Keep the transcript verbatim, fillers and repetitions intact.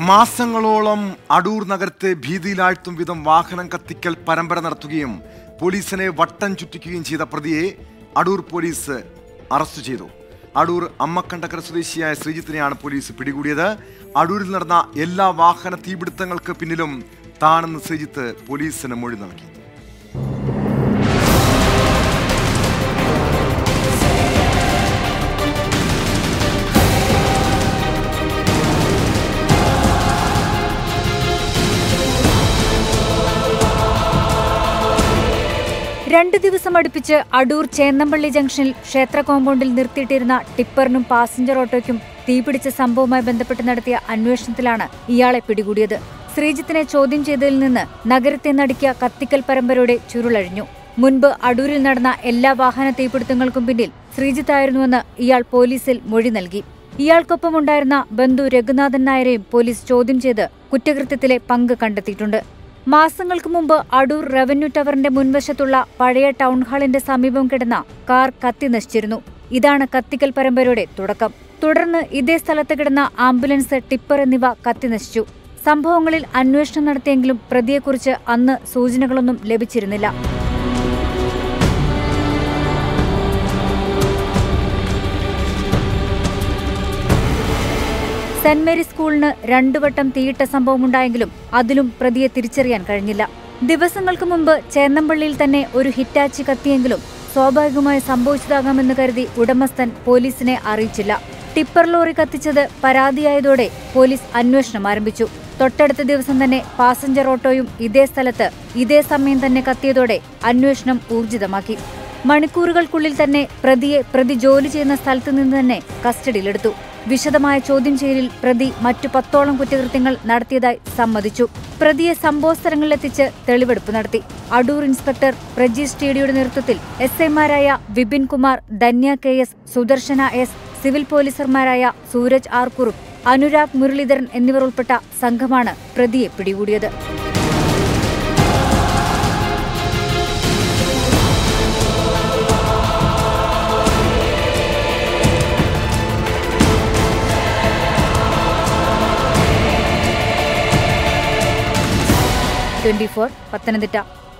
മാസങ്ങളോളം അടൂർ നഗരത്തെ ഭീതിയിലാഴ്ത്തും വിധം വാഹനം കത്തിക്കൽ പരമ്പര നടത്തുകയും പോലീസിനെ വട്ടം ചുറ്റിക്കുകയും ചെയ്ത പ്രതിയെ അടൂർ പോലീസ് അറസ്റ്റ് ചെയ്തു. അടൂർ അമ്മക്കണ്ടക്കര സ്വദേശിയായ ശ്രീജിത്തിനെയാണ് പോലീസ് പിടികൂടിയത്. അടൂരിൽ നടന്ന എല്ലാ വാഹന തീപിടുത്തങ്ങൾക്ക് പിന്നിലും താനെന്ന് ശ്രീജിത്ത് പോലീസിന് മൊഴി നൽകി. രണ്ടു ദിവസം അടുപ്പിച്ച് അടൂർ ചേന്നമ്പള്ളി ജംഗ്ഷനിൽ ക്ഷേത്ര കോമ്പൗണ്ടിൽ നിർത്തിയിട്ടിരുന്ന ടിപ്പറിനും പാസഞ്ചർ ഓട്ടോയ്ക്കും തീപിടിച്ച സംഭവവുമായി ബന്ധപ്പെട്ട് നടത്തിയ അന്വേഷണത്തിലാണ് ഇയാളെ പിടികൂടിയത്. ശ്രീജിത്തിനെ ചോദ്യം ചെയ്തതിൽ നിന്ന് നഗരത്തെ നടുക്കിയ കത്തിക്കൽ പരമ്പരയുടെ ചുരുളഴിഞ്ഞു. മുൻപ് അടൂരിൽ നടന്ന എല്ലാ വാഹന തീപിടുത്തങ്ങൾക്കും പിന്നിൽ ശ്രീജിത്തായിരുന്നുവെന്ന് ഇയാൾ പോലീസിൽ മൊഴി നൽകി. ഇയാൾക്കൊപ്പമുണ്ടായിരുന്ന ബന്ധു രഘുനാഥൻ നായരെയും പോലീസ് ചോദ്യം ചെയ്ത് കുറ്റകൃത്യത്തിലെ പങ്ക് കണ്ടെത്തിയിട്ടുണ്ട്. മാസങ്ങൾക്ക് മുമ്പ് അടൂർ റവന്യൂ ടവറിന്റെ മുൻവശത്തുള്ള പഴയ ടൗൺഹാളിന്റെ സമീപം കിടന്ന കാർ കത്തി നശിച്ചിരുന്നു. ഇതാണ് കത്തിക്കൽ പരമ്പരയുടെ തുടക്കം. തുടർന്ന് ഇതേ സ്ഥലത്ത് കിടന്ന ആംബുലൻസ്, ടിപ്പർ എന്നിവ കത്തി നശിച്ചു. സംഭവങ്ങളിൽ അന്വേഷണം നടത്തിയെങ്കിലും പ്രതിയെക്കുറിച്ച് അന്ന് സൂചനകളൊന്നും ലഭിച്ചിരുന്നില്ല. സെന്റ് മേരീസ് സ്കൂളിന് രണ്ടുവട്ടം തീയിട്ട സംഭവമുണ്ടായെങ്കിലും അതിലും പ്രതിയെ തിരിച്ചറിയാൻ കഴിഞ്ഞില്ല. ദിവസങ്ങൾക്ക് മുമ്പ് ചേന്നമ്പള്ളിയിൽ തന്നെ ഒരു ഹിറ്റാച്ചി കത്തിയെങ്കിലും സ്വാഭാവികമായി സംഭവിച്ചതാകാമെന്ന് കരുതി ഉടമസ്ഥൻ പോലീസിനെ അറിയിച്ചില്ല. ടിപ്പർ ലോറി കത്തിച്ചത് പരാതിയായതോടെ പോലീസ് അന്വേഷണം ആരംഭിച്ചു. തൊട്ടടുത്ത ദിവസം തന്നെ പാസഞ്ചർ ഓട്ടോയും ഇതേ സ്ഥലത്ത് ഇതേ സമയം തന്നെ കത്തിയതോടെ അന്വേഷണം ഊർജിതമാക്കി. മണിക്കൂറുകൾക്കുള്ളിൽ തന്നെ പ്രതിയെ പ്രതി ജോലി ചെയ്യുന്ന സ്ഥലത്ത് നിന്ന് തന്നെ കസ്റ്റഡിയിലെടുത്തു. വിശദമായ ചോദ്യം ചെയ്യലിൽ പ്രതി മറ്റു പത്തോളം കുറ്റകൃത്യങ്ങൾ നടത്തിയതായി സമ്മതിച്ചു. പ്രതിയെ സംഭവസ്ഥലങ്ങളിലെത്തിച്ച് തെളിവെടുപ്പ് നടത്തി. അടൂർ ഇൻസ്പെക്ടർ പ്രജീഷ് ടിഡിയുടെ നേതൃത്വത്തിൽ എസ് ഐമാരായ Vipin Kumar, Dhanya K S, Sudarshana S, civil പോലീസർമാരായ സൂരജ് ആർ കുറുപ്പ്, അനുരാഗ് മുരളീധരൻ എന്നിവർ ഉൾപ്പെട്ട സംഘമാണ് പ്രതിയെ പിടികൂടിയത്. Twenty four Pathanamthitta.